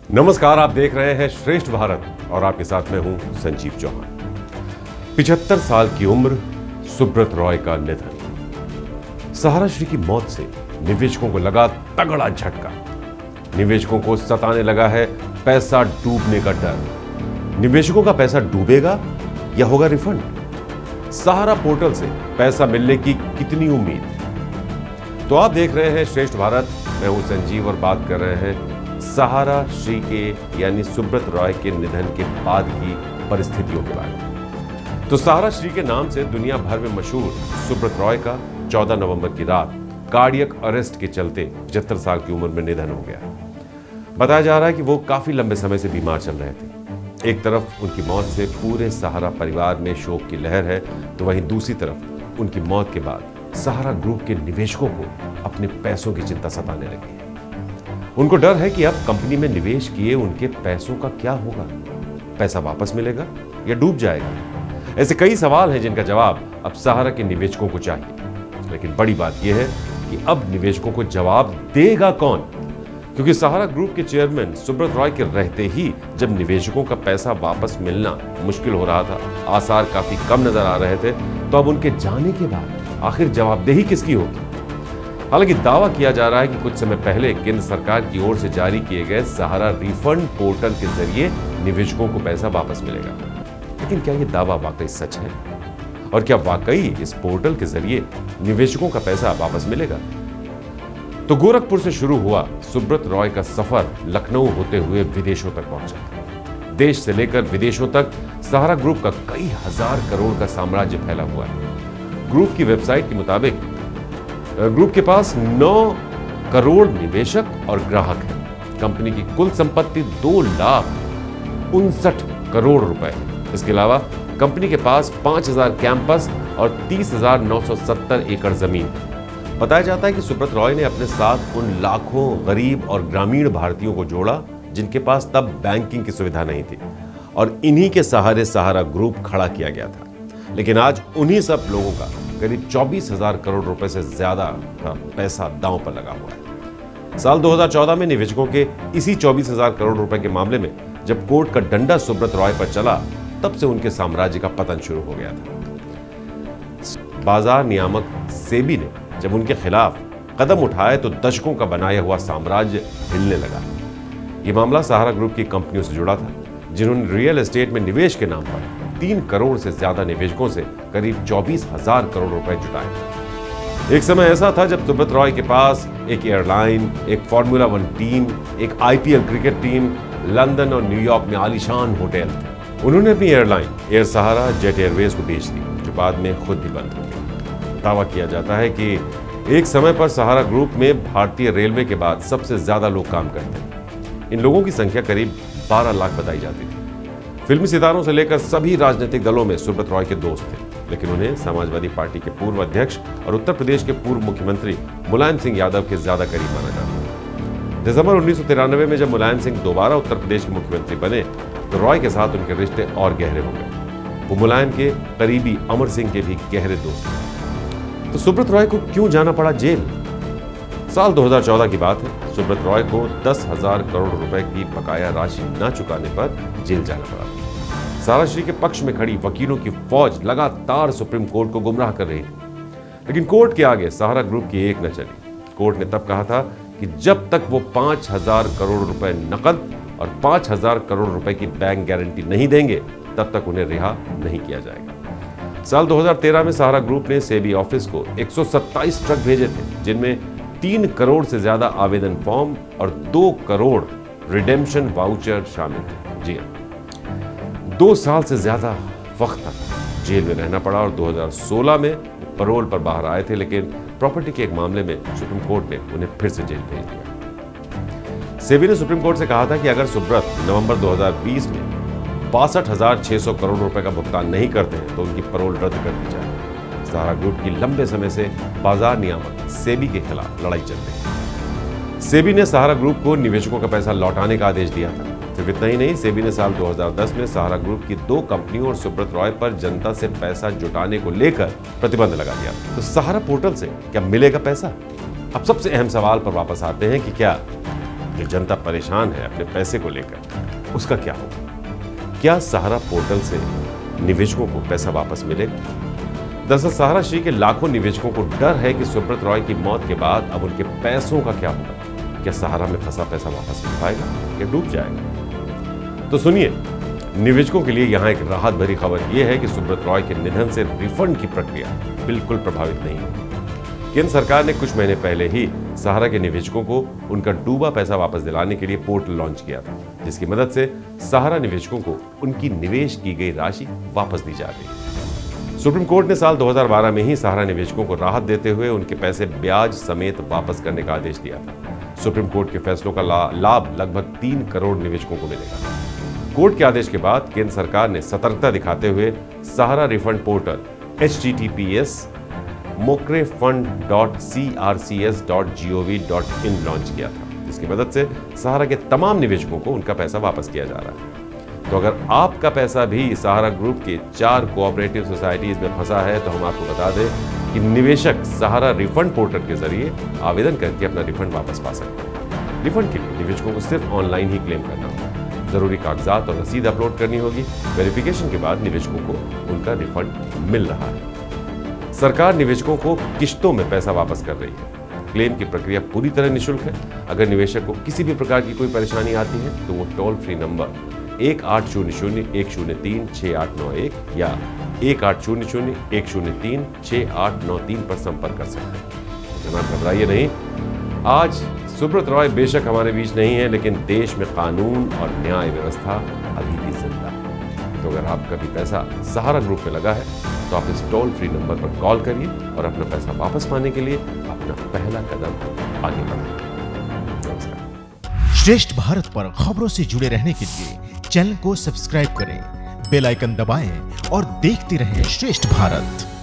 नमस्कार, आप देख रहे हैं श्रेष्ठ भारत और आपके साथ मैं हूं संजीव चौहान। 75 साल की उम्र, सुब्रत रॉय का निधन। सहारा श्री की मौत से निवेशकों को लगा तगड़ा झटका। निवेशकों को सताने लगा है पैसा डूबने का डर। निवेशकों का पैसा डूबेगा या होगा रिफंड? सहारा पोर्टल से पैसा मिलने की कितनी उम्मीद? तो आप देख रहे हैं श्रेष्ठ भारत, मैं हूं संजीव और बात कर रहे हैं सहारा श्री के यानी सुब्रत रॉय के निधन के बाद की परिस्थितियों के बारे में। तो सहारा श्री के नाम से दुनिया भर में मशहूर सुब्रत रॉय का 14 नवंबर की रात कार्डियक अरेस्ट के चलते 75 साल की उम्र में निधन हो गया। बताया जा रहा है कि वो काफी लंबे समय से बीमार चल रहे थे। एक तरफ उनकी मौत से पूरे सहारा परिवार में शोक की लहर है, तो वहीं दूसरी तरफ उनकी मौत के बाद सहारा ग्रुप के निवेशकों को अपने पैसों की चिंता सताने लगी है। उनको डर है कि अब कंपनी में निवेश किए उनके पैसों का क्या होगा? पैसा वापस मिलेगा या डूब जाएगा? ऐसे कई सवाल हैं जिनका जवाब अब सहारा के निवेशकों को चाहिए। लेकिन बड़ी बात यह है कि अब निवेशकों को जवाब देगा कौन? क्योंकि सहारा ग्रुप के चेयरमैन सुब्रत रॉय के रहते ही जब निवेशकों का पैसा वापस मिलना मुश्किल हो रहा था, आसार काफी कम नजर आ रहे थे, तो अब उनके जाने के बाद आखिर जवाबदेही किसकी होगी? हालांकि दावा किया जा रहा है कि कुछ समय पहले केंद्र सरकार की ओर से जारी किए गए सहारा रिफंड पोर्टल के जरिए निवेशकों को पैसा वापस मिलेगा। लेकिन क्या यह दावा वाकई सच है? और क्या वाकई इस पोर्टल के जरिए निवेशकों का पैसा वापस मिलेगा? तो गोरखपुर से शुरू हुआ सुब्रत रॉय का सफर लखनऊ होते हुए विदेशों तक पहुंचा। देश से लेकर विदेशों तक सहारा ग्रुप का कई हजार करोड़ का साम्राज्य फैला हुआ है। ग्रुप की वेबसाइट के मुताबिक ग्रुप के पास 9 करोड़ निवेशक और ग्राहक हैं। कंपनी की कुल संपत्ति 2,59 करोड़ रुपए है। इसके अलावा कंपनी के पास 5,000 कैंपस और 30,970 एकड़ जमीन है। बताया जाता है कि सुब्रत रॉय ने अपने साथ उन लाखों गरीब और ग्रामीण भारतीयों को जोड़ा जिनके पास तब बैंकिंग की सुविधा नहीं थी, और इन्हीं के सहारे सहारा ग्रुप खड़ा किया गया था। लेकिन आज उन्हीं सब लोगों का करीब 24,000 करोड़ रुपए से ज्यादा का पैसा दांव पर लगा हुआ है। साल 2014 में निवेशकों के इसी 24,000 करोड़ रुपए के मामले में जब कोर्ट का डंडा सुब्रत रॉय पर चला, तब से उनके साम्राज्य का पतन शुरू हो गया था। बाजार नियामक सेबी ने जब उनके खिलाफ कदम उठाए तो दशकों का बनाया हुआ साम्राज्य हिलने लगा। यह मामला सहारा ग्रुप की कंपनियों से जुड़ा था, जिन्होंने रियल एस्टेट में निवेश के नाम पर 3 करोड़ से ज्यादा निवेशकों से करीब 24,000 करोड़ रुपए जुटाए। एक समय ऐसा था जब सुब्रत रॉय के पास एक एयरलाइन, एक फॉर्मूला 1 टीम, एक IPL क्रिकेट टीम, लंदन और न्यूयॉर्क में आलीशान होटल थे। उन्होंने अपनी airline air Sahara jet airways को बेच दी, जो बाद में खुद भी बंद हो गई। दावा किया जाता है कि एक समय पर सहारा ग्रुप में भारतीय रेलवे के बाद सबसे ज्यादा लोग काम करते थे। इन लोगों की संख्या करीब 12 लाख बताई जाती थी। फिल्मी सितारों से लेकर सभी राजनीतिक दलों में सुब्रत रॉय के दोस्त थे, लेकिन उन्हें समाजवादी पार्टी के पूर्व अध्यक्ष और उत्तर प्रदेश के पूर्व मुख्यमंत्री मुलायम सिंह यादव के ज्यादा करीब माना जाता है। दिसंबर 1993 में जब मुलायम सिंह दोबारा उत्तर प्रदेश के मुख्यमंत्री बने, तो रॉय के साथ उनके रिश्ते और गहरे हो गए। वो मुलायम के करीबी अमर सिंह के भी गहरे दोस्त थे। तो सुब्रत रॉय को क्यों जाना पड़ा जेल? साल 2014 की बात है। सुब्रत रॉय को 10,000 करोड़ रुपए की बकाया राशि न चुकाने पर जेल जाना पड़ा। सहारा श्री के पक्ष में खड़ी वकीलों की फौज लगातार सुप्रीम कोर्ट को गुमराह कर रही थी, लेकिन कोर्ट के आगे सहारा ग्रुप की एक न चली। कोर्ट ने तब कहा था कि जब तक वो 5,000 करोड़ रुपए नकद और 5,000 करोड़ रुपए की बैंक गारंटी नहीं देंगे, तब तक उन्हें रिहा नहीं किया जाएगा। साल 2013 में सहारा ग्रुप ने सेबी ऑफिस को 127 ट्रक भेजे थे, जिनमें 3 करोड़ से ज्यादा आवेदन फॉर्म और 2 करोड़ रिडेम्पशन वाउचर शामिल थे। जी हाँ, 2 साल से ज्यादा वक्त तक जेल में रहना पड़ा और 2016 में पैरोल पर बाहर आए थे, लेकिन प्रॉपर्टी के एक मामले में सुप्रीम कोर्ट ने उन्हें फिर से जेल भेज दिया। सेबी ने सुप्रीम कोर्ट से कहा था कि अगर सुब्रत नवंबर 2020 में 62,600 करोड़ रुपए का भुगतान नहीं करते हैं तो उनकी पैरोल रद्द कर दी जाए। सहारा ग्रुप की लंबे समय से बाजार नियामक सेबी के खिलाफ लड़ाई चल रही है। सेबी ने सहारा ग्रुप को निवेशकों का पैसा लौटाने का आदेश दिया था। सिर्फ इतना ही नहीं, सेबी ने साल 2010 में सहारा ग्रुप की 2 कंपनियों और सुब्रत रॉय पर जनता से पैसा जुटाने को लेकर प्रतिबंध लगा दिया। तो सहारा पोर्टल से क्या मिलेगा पैसा? अब सबसे अहम सवाल पर वापस आते हैं कि क्या जो जनता परेशान है अपने पैसे को लेकर, उसका क्या होगा? क्या सहारा पोर्टल से निवेशकों को पैसा वापस मिलेगा? दरअसल सहारा श्री के लाखों निवेशकों को डर है कि सुब्रत रॉय की मौत के बाद अब उनके पैसों का क्या होगा? क्या सहारा में फंसा पैसा वापस मिल पाएगा या डूब जाएगा? तो सुनिए, निवेशकों के लिए यहां एक राहत भरी खबर यह है कि सुब्रत रॉय के निधन से रिफंड की प्रक्रिया बिल्कुल प्रभावित नहीं होगी। केंद्र सरकार ने कुछ महीने पहले ही सहारा के निवेशकों को उनका डूबा पैसा वापस दिलाने के लिए पोर्टल लॉन्च किया था, जिसकी मदद से सहारा निवेशकों को उनकी निवेश की गई राशि वापस दी जा रही है। सुप्रीम कोर्ट ने साल 2012 में ही सहारा निवेशकों को राहत देते हुए उनके पैसे ब्याज समेत वापस करने का आदेश दिया था। सुप्रीम कोर्ट के फैसलों का लाभ लगभग 3 करोड़ निवेशकों को मिलेगा। कोर्ट के आदेश के बाद केंद्र सरकार ने सतर्कता दिखाते हुए सहारा रिफंड पोर्टल https://mokrafund.crcs.gov.in लॉन्च किया था, जिसकी मदद से सहारा के तमाम निवेशकों को उनका पैसा वापस किया जा रहा है। तो अगर आपका पैसा भी सहारा ग्रुप के 4 कोऑपरेटिव सोसाइटीज में फंसा है तो हम आपको बता दें कि निवेशक सहारा रिफंड पोर्टल के जरिए आवेदन करके अपना रिफंड वापस पा सकते हैं। रिफंड के लिए निवेशकों को सिर्फ ऑनलाइन ही क्लेम करना होगा, जरूरी कागजात और रसीद अपलोड करनी होगी। वेरिफिकेशन के बाद निवेशकों को उनका रिफंड मिल रहा है। सरकार निवेशकों को किश्तों में पैसा वापस कर रही है। क्लेम की प्रक्रिया पूरी तरह निःशुल्क है। अगर निवेशक को किसी भी प्रकार की कोई परेशानी आती है तो वो टोल फ्री नंबर 1800-103-6891 या 1800-103-6893 पर संपर्क कर सकते हैं। जनाब घबराइए नहीं, आज सुब्रत रॉय बेशक हमारे बीच नहीं है, लेकिन देश में कानून और न्याय व्यवस्था अभी भी जिंदा है। तो अगर आपका भी पैसा सहारा ग्रुप में लगा है तो आप इस टोल फ्री नंबर पर कॉल करिए और अपना पैसा वापस पाने के लिए अपना पहला कदम आगे बढ़ाइए। नमस्कार। श्रेष्ठ भारत पर खबरों से जुड़े रहने के लिए चैनल को सब्सक्राइब करें, बेल आइकन दबाएं और देखते रहें श्रेष्ठ भारत।